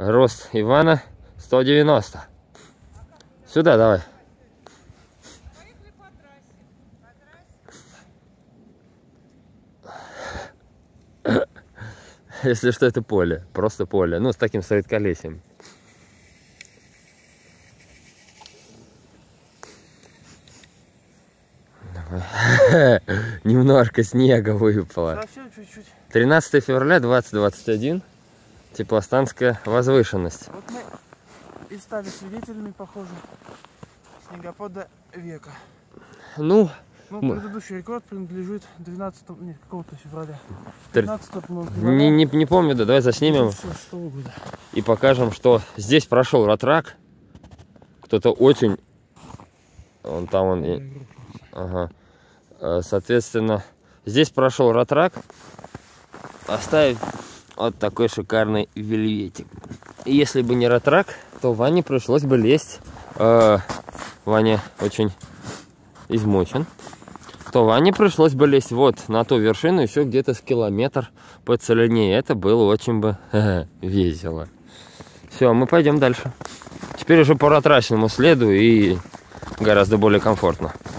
Рост Ивана 190. Сюда давай. Если что, это поле. Просто поле. Ну, с таким средколесьем. Немножко снега выпало. Совсем чуть-чуть. 13 февраля 2021. Теплостанская возвышенность. Вот мы и стали свидетелями, похоже, снегопада века. Ну, предыдущий рекорд принадлежит 12 какого-то февраля. 15 февраля. Не помню, да, давай заснимем 2006 года. и покажем, что здесь прошел ратрак. Кто-то очень... Вон там он... Ага. Соответственно, здесь прошел ратрак, оставив вот такой шикарный вельветик. И если бы не ратрак, то Ване пришлось бы лезть. Ваня очень измучен. То Ване пришлось бы лезть вот на ту вершину еще где-то с километр по целине. Это было очень бы весело. Все, мы пойдем дальше. Теперь уже по ратрачному следу и гораздо более комфортно.